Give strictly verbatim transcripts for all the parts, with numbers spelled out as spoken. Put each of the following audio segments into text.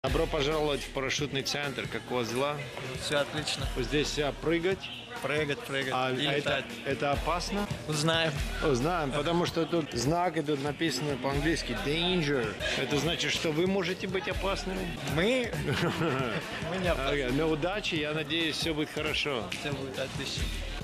Добро пожаловать в парашютный центр. Как у вас дела? Все отлично. Вот здесь а, прыгать. Прыгать, прыгать А, и а это, летать. это опасно? Узнаем. Знаем, потому что тут знак, и тут написано по-английски danger. Это значит, что вы можете быть опасными? Мы? Мы не опасны. Ага, но удачи, я надеюсь, все будет хорошо. Все будет отлично.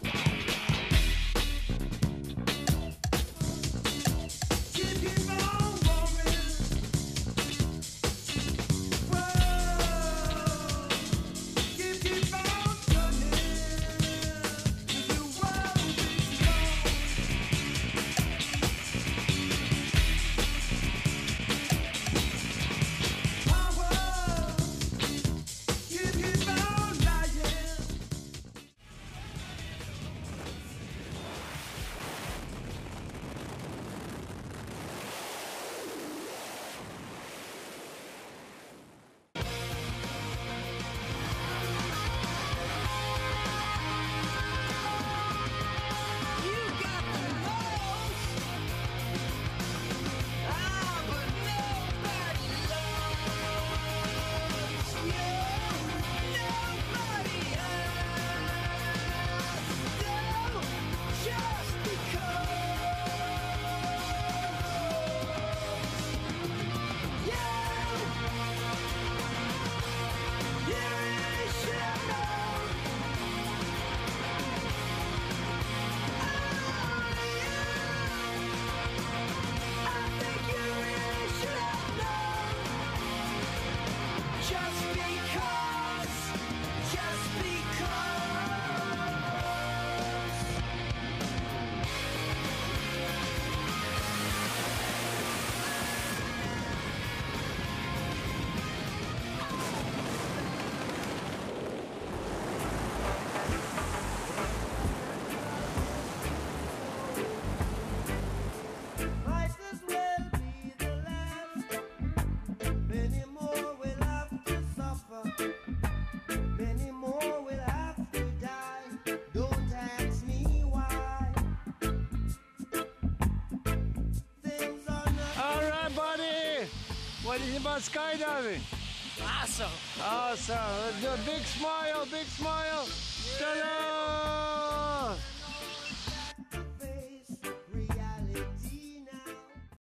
What is it about skydiving? Awesome. Awesome. Let's do a big smile, big smile. Ta-da!